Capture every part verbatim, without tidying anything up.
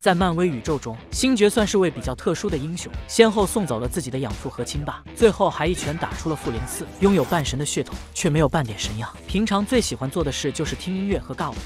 在漫威宇宙中，星爵算是位比较特殊的英雄，先后送走了自己的养父和亲爸，最后还一拳打出了复联四，拥有半神的血统，却没有半点神样。平常最喜欢做的事就是听音乐和尬舞。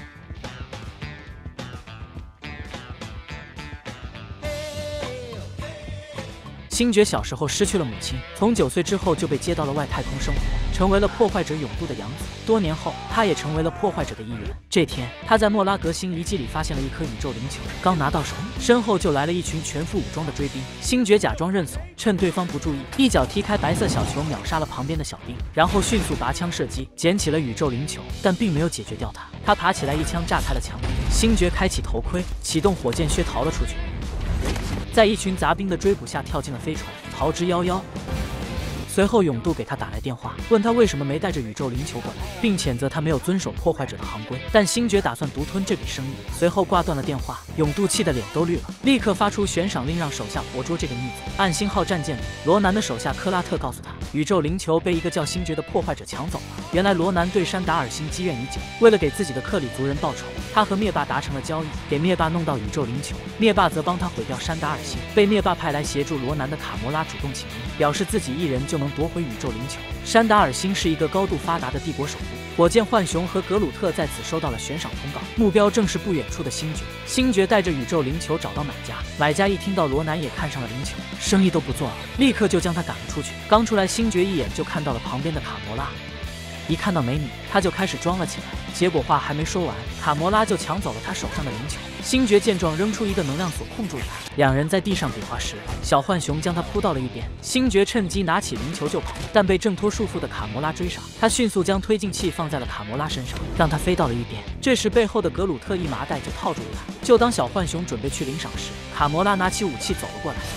星爵小时候失去了母亲，从九岁之后就被接到了外太空生活，成为了破坏者永度的养子。多年后，他也成为了破坏者的一员。这天，他在莫拉格星遗迹里发现了一颗宇宙灵球，刚拿到手，身后就来了一群全副武装的追兵。星爵假装认怂，趁对方不注意，一脚踢开白色小球，秒杀了旁边的小兵，然后迅速拔枪射击，捡起了宇宙灵球，但并没有解决掉它。他爬起来一枪炸开了墙壁，星爵开启头盔，启动火箭靴逃了出去。 在一群杂兵的追捕下，跳进了飞船，逃之夭夭。随后，永度给他打来电话，问他为什么没带着宇宙灵球过来，并谴责他没有遵守破坏者的行规。但星爵打算独吞这笔生意，随后挂断了电话。永度气得脸都绿了，立刻发出悬赏令，让手下活捉这个逆子。暗星号战舰里，罗南的手下克拉特告诉他，宇宙灵球被一个叫星爵的破坏者抢走了。原来罗南对山达尔星积怨已久，为了给自己的克里族人报仇，他和灭霸达成了交易，给灭霸弄到宇宙灵球，灭霸则帮他毁掉山达尔星。被灭霸派来协助罗南的卡魔拉主动请缨，表示自己一人就能夺回宇宙灵球。山达尔星是一个高度发达的帝国首都，火箭浣熊和格鲁特在此收到了悬赏通告，目标正是不远处的星爵。星爵带着宇宙灵球找到买家，买家一听到罗南也看上了灵球，生意都不做了，立刻就将他赶了出去。刚出来，星爵一眼就看到了旁边的卡魔拉。 一看到美女，他就开始装了起来。结果话还没说完，卡魔拉就抢走了他手上的灵球。星爵见状，扔出一个能量锁控住了他。两人在地上比划时，小浣熊将他扑到了一边。星爵趁机拿起灵球就跑，但被挣脱束缚的卡魔拉追上。他迅速将推进器放在了卡魔拉身上，让他飞到了一边。这时，背后的格鲁特一麻袋就套住了他。就当小浣熊准备去领赏时，卡魔拉拿起武器走了过来。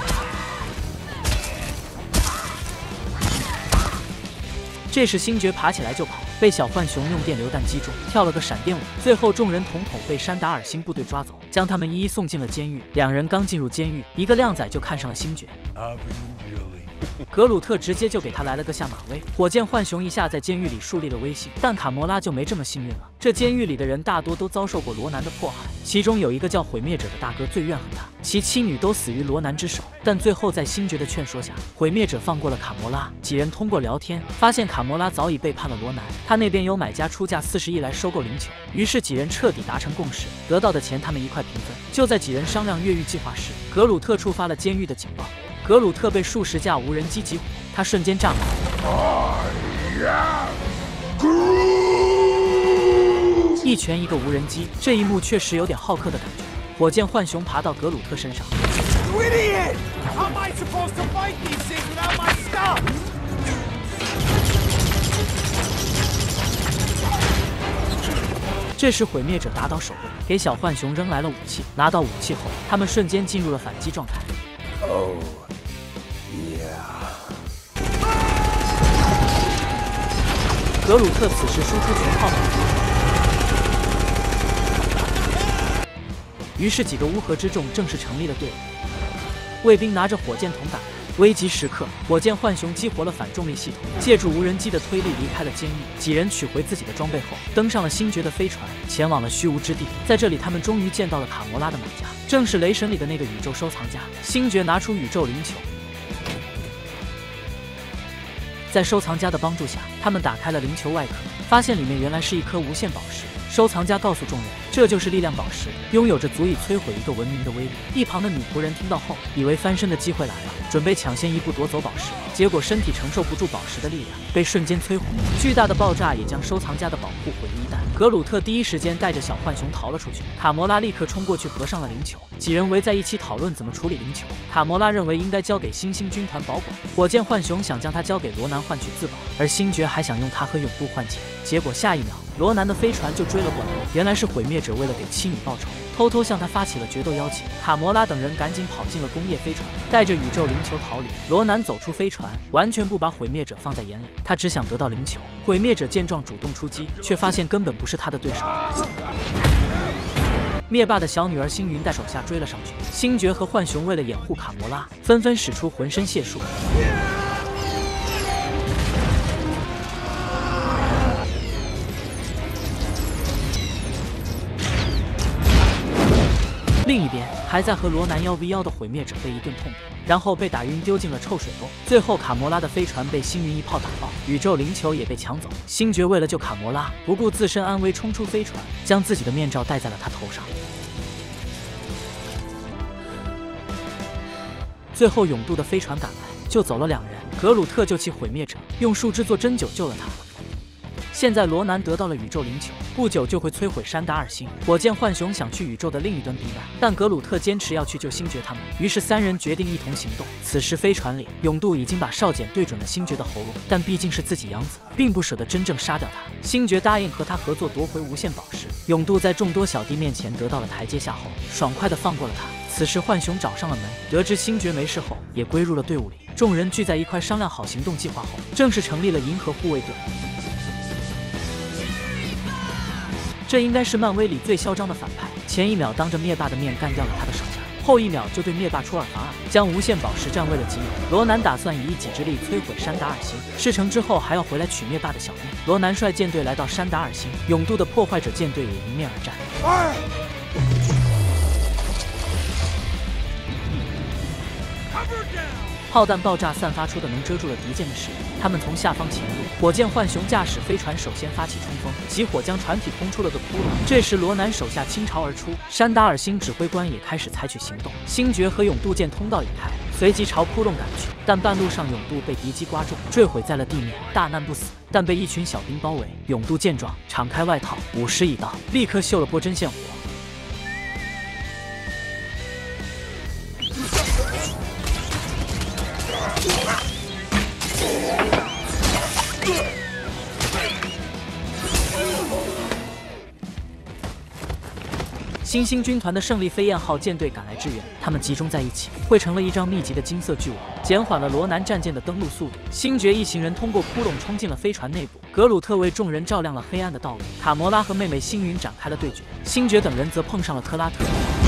这时，星爵爬起来就跑，被小浣熊用电流弹击中，跳了个闪电舞。最后，众人统统被山达尔星部队抓走，将他们一一送进了监狱。两人刚进入监狱，一个靓仔就看上了星爵。格鲁特直接就给他来了个下马威。火箭浣熊一下在监狱里树立了威信，但卡魔拉就没这么幸运了。这监狱里的人大多都遭受过罗南的迫害，其中有一个叫毁灭者的大哥最怨恨他，其妻女都死于罗南之手。但最后在星爵的劝说下，毁灭者放过了卡魔拉。几人通过聊天发现卡魔拉早已背叛了罗南，他那边有买家出价四十亿来收购灵球，于是几人彻底达成共识，得到的钱他们一块平分。就在几人商量越狱计划时，格鲁特触发了监狱的警报。 格鲁特被数十架无人机击毁，他瞬间炸满，一拳一个无人机，这一幕确实有点浩克的感觉。火箭浣熊爬到格鲁特身上，这时毁灭者打倒守卫，给小浣熊扔来了武器。拿到武器后，他们瞬间进入了反击状态。 Oh, yeah. 格鲁特此时输出全炮，于是几个乌合之众正式成立了队伍。卫兵拿着火箭筒打来，危急时刻，火箭浣熊激活了反重力系统，借助无人机的推力离开了监狱。几人取回自己的装备后，登上了星爵的飞船，前往了虚无之地。在这里，他们终于见到了卡魔拉的买家。 正是雷神里的那个宇宙收藏家。星爵拿出宇宙灵球，在收藏家的帮助下，他们打开了灵球外壳，发现里面原来是一颗无限宝石。收藏家告诉众人，这就是力量宝石，拥有着足以摧毁一个文明的威力。一旁的女仆人听到后，以为翻身的机会来了，准备抢先一步夺走宝石，结果身体承受不住宝石的力量，被瞬间摧毁。巨大的爆炸也将收藏家的保护毁于一旦。格鲁特第一时间带着小浣熊逃了出去，卡魔拉立刻冲过去合上了灵球。几人围在一起讨论怎么处理灵球。卡魔拉认为应该交给新兴军团保管，火箭浣熊想将它交给罗南换取自保，而星爵还想用它和永度换钱。结果下一秒，罗南的飞船就追了过来，原来是毁灭者为了给妻女报仇，偷偷向他发起了决斗邀请。卡魔拉等人赶紧跑进了工业飞船，带着宇宙灵球逃离。罗南走出飞船，完全不把毁灭者放在眼里，他只想得到灵球。毁灭者见状主动出击，却发现根本不是他的对手。灭霸的小女儿星云带手下追了上去，星爵和浣熊为了掩护卡魔拉，纷纷使出浑身解数。 另一边，还在和罗南 一 v 一的毁灭者被一顿痛扁，然后被打晕丢进了臭水沟。最后，卡魔拉的飞船被星云一炮打爆，宇宙灵球也被抢走。星爵为了救卡魔拉，不顾自身安危冲出飞船，将自己的面罩戴在了他头上。最后，勇度的飞船赶来，救走了两人。格鲁特救起毁灭者，用树枝做针灸救了他。现在罗南得到了宇宙灵球，不久就会摧毁山达尔星。火箭浣熊想去宇宙的另一端避难，但格鲁特坚持要去救星爵他们，于是三人决定一同行动。此时飞船里，勇度已经把哨锏对准了星爵的喉咙，但毕竟是自己养子，并不舍得真正杀掉他。星爵答应和他合作夺回无限宝石。勇度在众多小弟面前得到了台阶下后，爽快地放过了他。此时浣熊找上了门，得知星爵没事后，也归入了队伍里。众人聚在一块商量好行动计划后，正式成立了银河护卫队。这应该是漫威里最嚣张的反派，前一秒当着灭霸的面干掉了他的手下，后一秒就对灭霸出尔反尔，将无限宝石占为了己有。罗南打算以一己之力摧毁山达尔星，事成之后还要回来取灭霸的小命。罗南率舰队来到山达尔星，勇度的破坏者舰队也迎面而战。哎炮弹爆炸散发出的能遮住了敌舰的视野，他们从下方潜入。火箭浣熊驾驶飞船首先发起冲锋，起火将船体轰出了个窟窿。这时罗南手下倾巢而出，山达尔星指挥官也开始采取行动。星爵和勇度见通道已开，随即朝窟窿赶去，但半路上勇度被敌机刮中，坠毁在了地面，大难不死，但被一群小兵包围。勇度见状，敞开外套，舞狮一刀，立刻秀了波针线活。新兴军团的胜利飞燕号舰队赶来支援，他们集中在一起，汇成了一张密集的金色巨网，减缓了罗南战舰的登陆速度。星爵一行人通过窟窿冲进了飞船内部，格鲁特为众人照亮了黑暗的道路。卡魔拉和妹妹星云展开了对决，星爵等人则碰上了克拉特。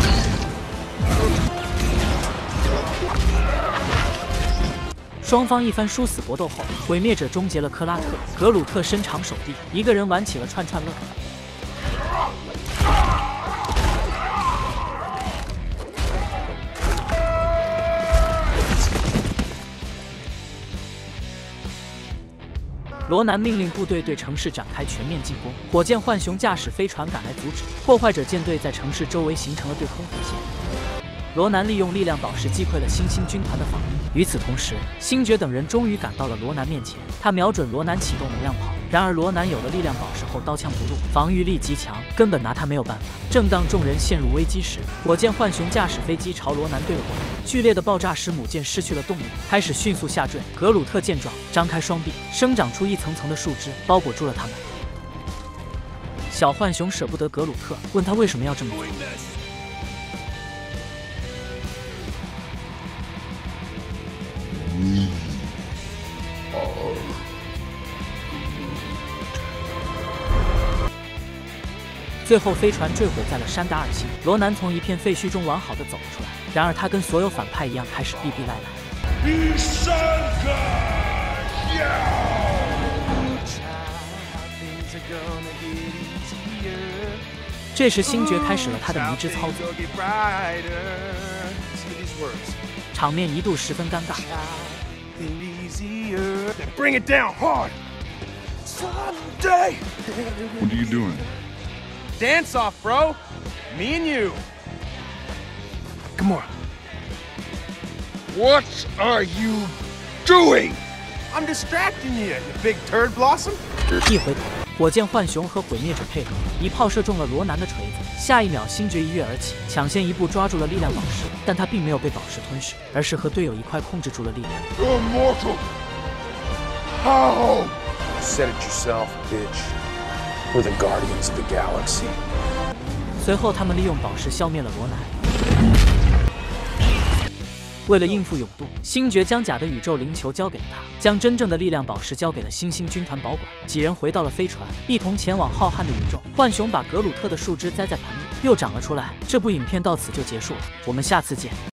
双方一番殊死搏斗后，毁灭者终结了克拉特。格鲁特伸长手臂，一个人玩起了串串乐。罗南命令部队对城市展开全面进攻，火箭浣熊驾驶飞船赶来阻止，破坏者舰队在城市周围形成了对空火线。罗南利用力量宝石击溃了新兴军团的防御。与此同时，星爵等人终于赶到了罗南面前，他瞄准罗南启动能量炮。然而罗南有了力量宝石后刀枪不入，防御力极强，根本拿他没有办法。正当众人陷入危机时，火箭浣熊驾驶飞机朝罗南对了过来，剧烈的爆炸使母舰失去了动力，开始迅速下坠。格鲁特见状，张开双臂，生长出一层层的树枝，包裹住了他们。小浣熊舍不得格鲁特，问他为什么要这么做。最后，飞船坠毁在了山达尔星。罗南从一片废墟中完好的走了出来，然而他跟所有反派一样，开始逼逼赖赖。这时，星爵开始了他的迷之操作，场面一度十分尴尬。 Bring it down hard. Someday. What are you doing? Dance off, bro. Me and you. Come on. What are you doing? I'm distracting you, you big turd blossom. 一回头，火箭浣熊和毁灭者配合，一炮射中了罗南的锤子。下一秒，星爵一跃而起，抢先一步抓住了力量宝石，但他并没有被宝石吞噬，而是和队友一块控制住了力量。 You're immortal. How? Said it yourself, bitch. We're the guardians of the galaxy. 随后，他们利用宝石消灭了罗南。为了应付勇度，星爵将假的宇宙灵球交给了他，将真正的力量宝石交给了新兴军团保管。几人回到了飞船，一同前往浩瀚的宇宙。浣熊把格鲁特的树枝栽在盆里，又长了出来。这部影片到此就结束了，我们下次见。